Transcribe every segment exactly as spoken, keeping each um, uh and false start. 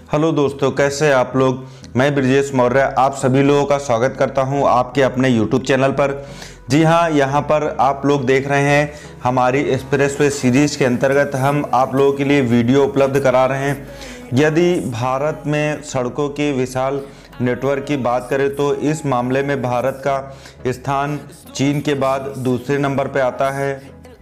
Hello दोस्तों, कैसे हैं आप लोग। मैं ब्रजेश मौर्य आप सभी लोगों का स्वागत करता हूं आपके अपने यूट्यूब चैनल पर। जी हां, यहां पर आप लोग देख रहे हैं हमारी एक्सप्रेसवे सीरीज के अंतर्गत हम आप लोगों के लिए वीडियो उपलब्ध करा रहे हैं। यदि भारत में सड़कों के विशाल नेटवर्क की बात करें तो इस मामले में भारत का स्थान चीन के बाद दूसरे नंबर पर आता है।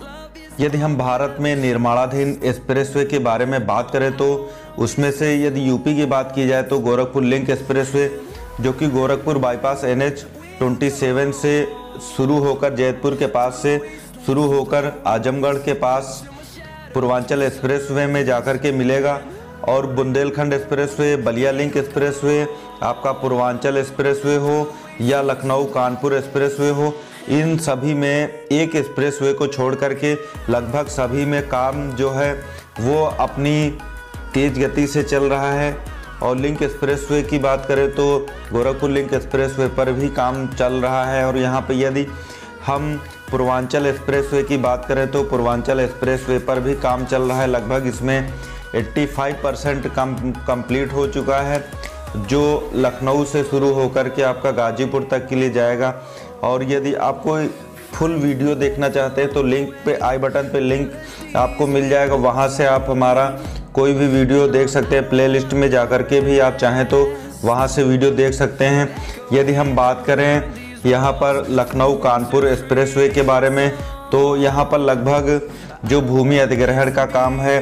यदि हम भारत में निर्माणाधीन एक्सप्रेसवे के बारे में बात करें तो उसमें से यदि यूपी की बात की जाए तो गोरखपुर लिंक एक्सप्रेसवे, जो कि गोरखपुर बाईपास एन एच सत्ताईस से शुरू होकर जैतपुर के पास से शुरू होकर आजमगढ़ के पास पूर्वांचल एक्सप्रेसवे में जाकर के मिलेगा। और Bundelkhand expressway, Ballia link expressway, आपका पूर्वांचल एक्सप्रेसवे हो या लखनऊ कानपुर एक्सप्रेसवे हो, इन सभी में एक एक्सप्रेसवे को छोड़ करके लगभग सभी में काम जो है वो अपनी तेज़ गति से चल रहा है। और लिंक एक्सप्रेसवे की बात करें तो गोरखपुर लिंक एक्सप्रेसवे पर भी काम चल रहा है। और यहाँ पे यदि हम पूर्वांचल एक्सप्रेसवे की बात करें तो पूर्वांचल एक्सप्रेसवे पर भी काम चल रहा है। लगभग इसमें पचासी परसेंट कम कंप्लीट हो चुका है, जो लखनऊ से शुरू होकर के आपका गाजीपुर तक के लिए जाएगा। और यदि आपको फुल वीडियो देखना चाहते हैं तो लिंक पे आई बटन पे लिंक आपको मिल जाएगा, वहाँ से आप हमारा कोई भी वीडियो देख सकते हैं। प्लेलिस्ट में जाकर के भी आप चाहें तो वहाँ से वीडियो देख सकते हैं। यदि हम बात करें यहाँ पर लखनऊ कानपुर एक्सप्रेसवे के बारे में तो यहाँ पर लगभग जो भूमि अधिग्रहण का काम है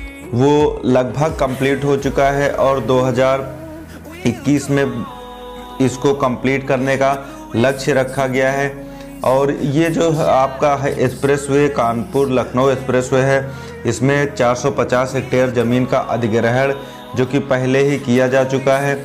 वो लगभग कंप्लीट हो चुका है और दो हज़ार इक्कीस में इसको कंप्लीट करने का लक्ष्य रखा गया है। और ये जो आपका है एक्सप्रेसवे कानपुर लखनऊ एक्सप्रेसवे है, इसमें चार सौ पचास हेक्टेयर ज़मीन का अधिग्रहण जो कि पहले ही किया जा चुका है।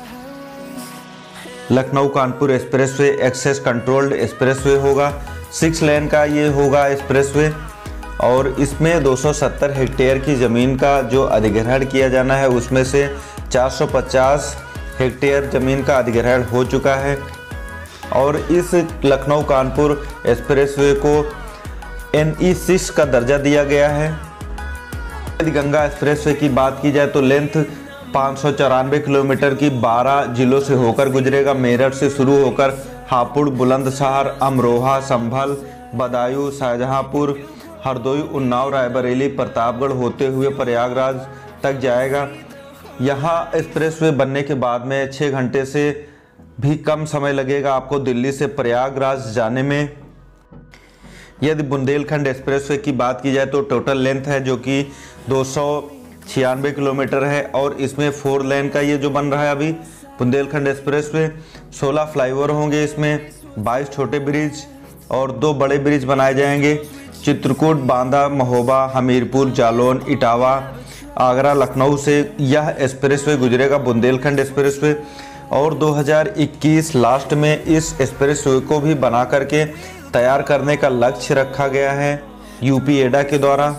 Lucknow Kanpur expressway access controlled expressway होगा, सिक्स लेन का ये होगा एक्सप्रेसवे। और इसमें दो सौ सत्तर हेक्टेयर की ज़मीन का जो अधिग्रहण किया जाना है उसमें से चार सौ पचास हेक्टेयर ज़मीन का अधिग्रहण हो चुका है। और इस लखनऊ कानपुर एक्सप्रेसवे को एन ई सिक्स का दर्जा दिया गया है। यदि गंगा एक्सप्रेसवे की बात की जाए तो लेंथ पाँच सौ चौरानवे किलोमीटर की बारह जिलों से होकर गुजरेगा। मेरठ से शुरू होकर हापुड़, बुलंदशहर, अमरोहा, संभल, बदायूं, शाहजहांपुर, हरदोई, उन्नाव, रायबरेली, प्रतापगढ़ होते हुए प्रयागराज तक जाएगा। यहाँ एक्सप्रेसवे बनने के बाद में छः घंटे से भी कम समय लगेगा आपको दिल्ली से प्रयागराज जाने में। यदि बुंदेलखंड एक्सप्रेसवे की बात की जाए तो टोटल लेंथ है जो कि दो सौ छियानवे किलोमीटर है। और इसमें फोर लेन का ये जो बन रहा है अभी बुंदेलखंड एक्सप्रेसवे, सोलह फ्लाईओवर होंगे, इसमें बाईस छोटे ब्रिज और दो बड़े ब्रिज बनाए जाएंगे। चित्रकूट, बांदा, महोबा, हमीरपुर, जालौन, इटावा, आगरा, लखनऊ से यह एक्सप्रेसवे गुजरेगा बुंदेलखंड एक्सप्रेसवे। और दो हज़ार इक्कीस लास्ट में इस एक्सप्रेसवे को भी बना करके तैयार करने का लक्ष्य रखा गया है यूपी एडा के द्वारा।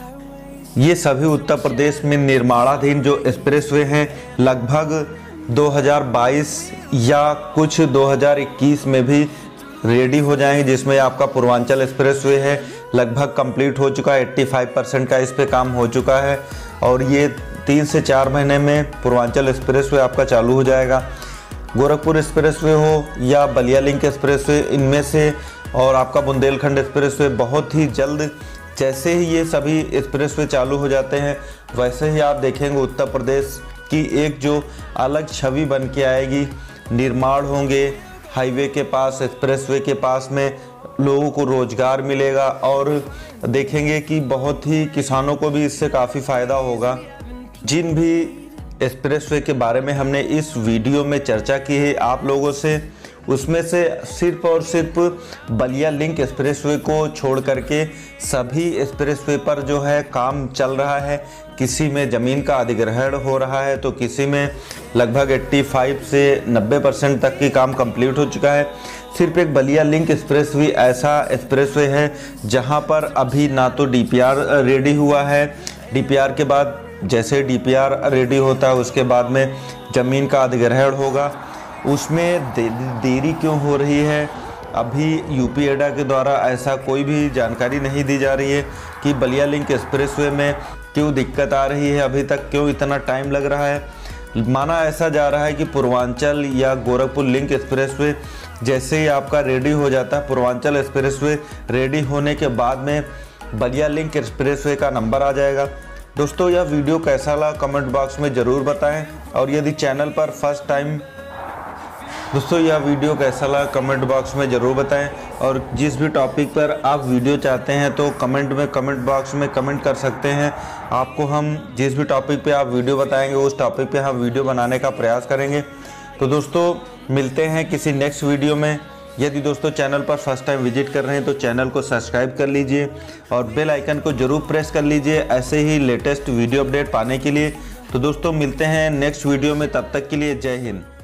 ये सभी उत्तर प्रदेश में निर्माणाधीन जो एक्सप्रेसवे हैं लगभग दो हज़ार बाईस या कुछ दो हज़ार इक्कीस में भी रेडी हो जाएंगे, जिसमें आपका पूर्वांचल एक्सप्रेसवे है लगभग कंप्लीट हो चुका है, पचासी परसेंट का इस पे काम हो चुका है। और ये तीन से चार महीने में पूर्वांचल एक्सप्रेसवे आपका चालू हो जाएगा। गोरखपुर एक्सप्रेसवे हो या बलिया लिंक एक्सप्रेसवे, इनमें से और आपका बुंदेलखंड एक्सप्रेसवे बहुत ही जल्द, जैसे ही ये सभी एक्सप्रेसवे चालू हो जाते हैं वैसे ही आप देखेंगे उत्तर प्रदेश की एक जो अलग छवि बन के आएगी। निर्माण होंगे हाईवे के पास, एक्सप्रेसवे के पास में, लोगों को रोजगार मिलेगा और देखेंगे कि बहुत ही किसानों को भी इससे काफ़ी फ़ायदा होगा। जिन भी एक्सप्रेसवे के बारे में हमने इस वीडियो में चर्चा की है आप लोगों से, उसमें से सिर्फ और सिर्फ बलिया लिंक एक्सप्रेसवे को छोड़ करके सभी एक्सप्रेसवे पर जो है काम चल रहा है। किसी में ज़मीन का अधिग्रहण हो रहा है तो किसी में लगभग पचासी से नब्बे परसेंट तक की काम कंप्लीट हो चुका है। सिर्फ एक बलिया लिंक एक्सप्रेसवे ऐसा एक्सप्रेसवे है जहां पर अभी ना तो डी पी आर रेडी हुआ है। डी पी आर के बाद जैसे डी पी आर रेडी होता है उसके बाद में ज़मीन का अधिग्रहण होगा। उसमें दे, देरी क्यों हो रही है, अभी यूपी एडा के द्वारा ऐसा कोई भी जानकारी नहीं दी जा रही है कि बलिया लिंक एक्सप्रेसवे में क्यों दिक्कत आ रही है, अभी तक क्यों इतना टाइम लग रहा है। माना ऐसा जा रहा है कि पूर्वांचल या गोरखपुर लिंक एक्सप्रेसवे जैसे ही आपका रेडी हो जाता है, पूर्वांचल एक्सप्रेसवे रेडी होने के बाद में बलिया लिंक एक्सप्रेसवे का नंबर आ जाएगा। दोस्तों यह वीडियो कैसा लगा कमेंट बॉक्स में ज़रूर बताएं, और यदि चैनल पर फर्स्ट टाइम दोस्तों यह वीडियो कैसा लगा कमेंट बॉक्स में ज़रूर बताएं, और जिस भी टॉपिक पर आप वीडियो चाहते हैं तो कमेंट में कमेंट बॉक्स में कमेंट कर सकते हैं। आपको हम जिस भी टॉपिक पे आप वीडियो बताएंगे उस टॉपिक पे हम वीडियो बनाने का प्रयास करेंगे। तो दोस्तों मिलते हैं किसी नेक्स्ट वीडियो में। यदि दोस्तों चैनल पर फर्स्ट टाइम विजिट कर रहे हैं तो चैनल को सब्सक्राइब कर लीजिए और बेल आइकन को ज़रूर प्रेस कर लीजिए ऐसे ही लेटेस्ट वीडियो अपडेट पाने के लिए। तो दोस्तों मिलते हैं नेक्स्ट वीडियो में, तब तक के लिए जय हिंद।